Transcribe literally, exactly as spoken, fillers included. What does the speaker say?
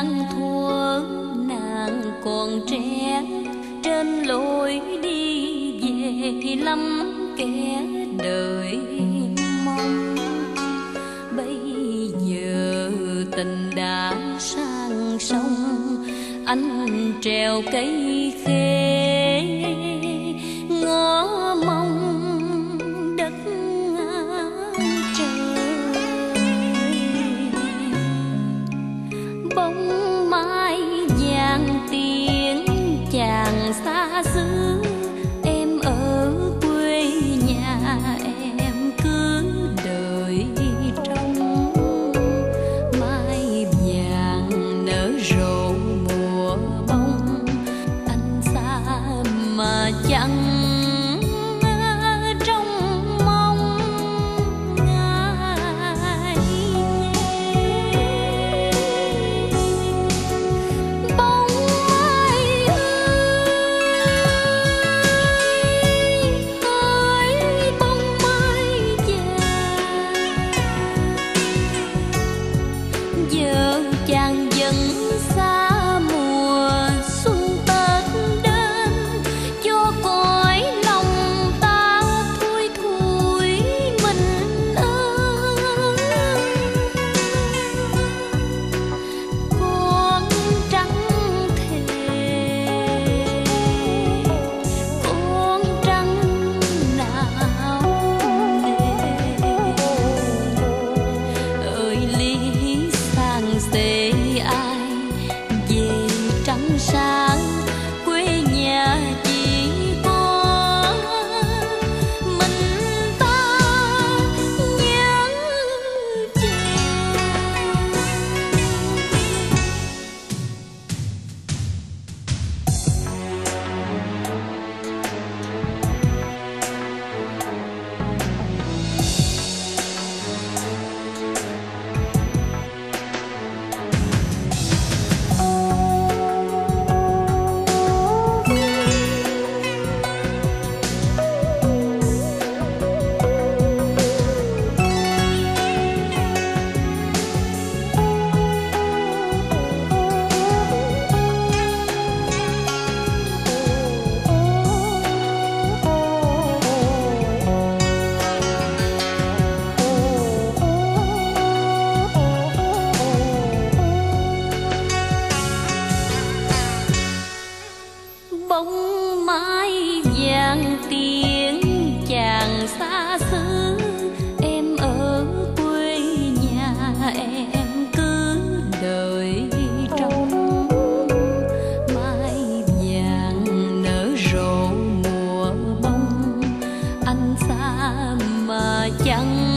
gian thuở nàng còn trẻ, trên lối đi về lắm kẻ đời mong. Bây giờ tình đã sang sông, anh trèo cây khế ngó mong đất trời. Bóng mai vàng tiếng chàng xa xứ, em ở quê nhà em cứ đợi trông. Mai vàng nở rộ mùa bông, anh xa mà chẳng trong mong ngài nghe. Bóng mai ơi, bóng mai vàng, giờ chàng vẫn xa mùa xuân Tết đến, cho cõi lòng ta thui thui mình ơi. Con trắng thề, con trắng nào nề, ơi ly sang xê ai về trắng sáng. Quê nhà chỉ có mình ta nhớ chàng. Bóng mai vàng tiếng chàng xa xứ, em ở quê nhà em cứ đợi trông. Mai vàng nở rộ mùa bông, anh xa mà chẳng